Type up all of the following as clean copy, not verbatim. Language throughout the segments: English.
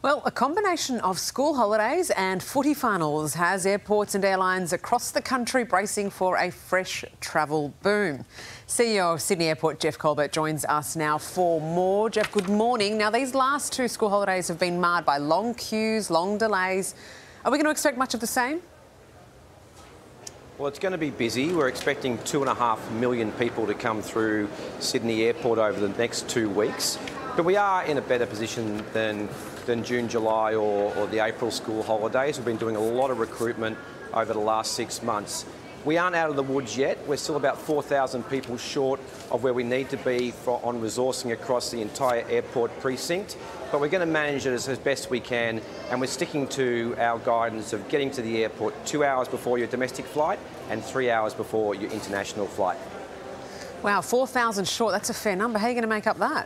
Well, a combination of school holidays and footy finals has airports and airlines across the country bracing for a fresh travel boom. CEO of Sydney Airport, Jeff Colbert, joins us now for more. Jeff, good morning. Now, these last two school holidays have been marred by long queues, long delays. Are we going to expect much of the same? Well, it's going to be busy. We're expecting 2.5 million people to come through Sydney Airport over the next 2 weeks. But we are in a better position than June, July or the April school holidays. We've been doing a lot of recruitment over the last 6 months. We aren't out of the woods yet. We're still about 4,000 people short of where we need to be on resourcing across the entire airport precinct. But we're going to manage it as best we can, and we're sticking to our guidance of getting to the airport 2 hours before your domestic flight and 3 hours before your international flight. Wow, 4,000 short. That's a fair number. How are you going to make up that?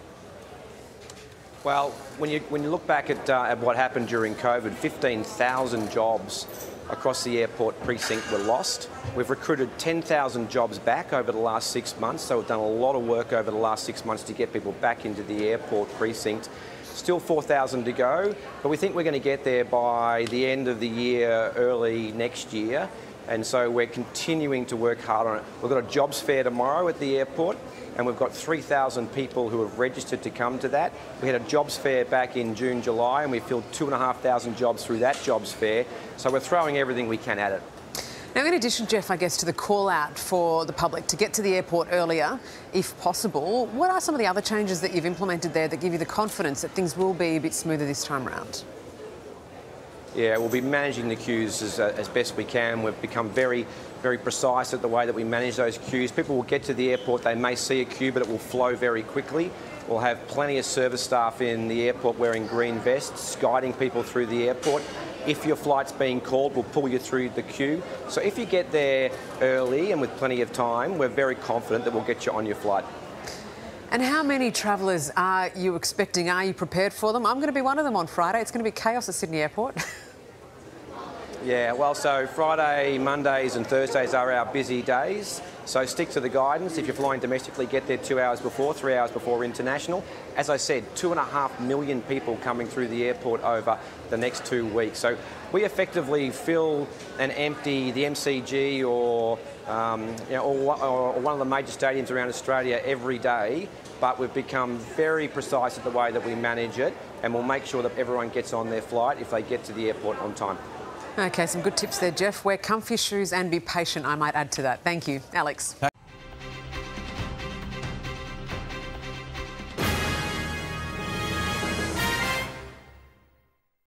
Well, when you look back at what happened during COVID, 15,000 jobs across the airport precinct were lost. We've recruited 10,000 jobs back over the last 6 months, so we've done a lot of work over the last 6 months to get people back into the airport precinct. Still 4,000 to go, but we think we're going to get there by the end of the year, early next year. And so we're continuing to work hard on it. We've got a jobs fair tomorrow at the airport, and we've got 3,000 people who have registered to come to that. We had a jobs fair back in June, July, and we filled 2,500 jobs through that jobs fair. So we're throwing everything we can at it. Now, in addition, Jeff, I guess, to the call out for the public to get to the airport earlier, if possible, what are some of the other changes that you've implemented there that give you the confidence that things will be a bit smoother this time around? Yeah, we'll be managing the queues as best we can. We've become very precise at the way that we manage those queues. People will get to the airport, they may see a queue, but it will flow very quickly. We'll have plenty of service staff in the airport wearing green vests, guiding people through the airport. If your flight's being called, we'll pull you through the queue. So if you get there early and with plenty of time, we're very confident that we'll get you on your flight. And how many travellers are you expecting? Are you prepared for them? I'm going to be one of them on Friday. It's going to be chaos at Sydney Airport. Yeah, well, so Friday, Mondays and Thursdays are our busy days. So stick to the guidance. If you're flying domestically, get there 2 hours before, 3 hours before international. As I said, 2.5 million people coming through the airport over the next 2 weeks. So we effectively fill and empty the MCG or one of the major stadiums around Australia every day. But we've become very precise at the way that we manage it, and we'll make sure that everyone gets on their flight if they get to the airport on time. OK, some good tips there, Jeff. Wear comfy shoes and be patient, I might add to that. Thank you, Alex.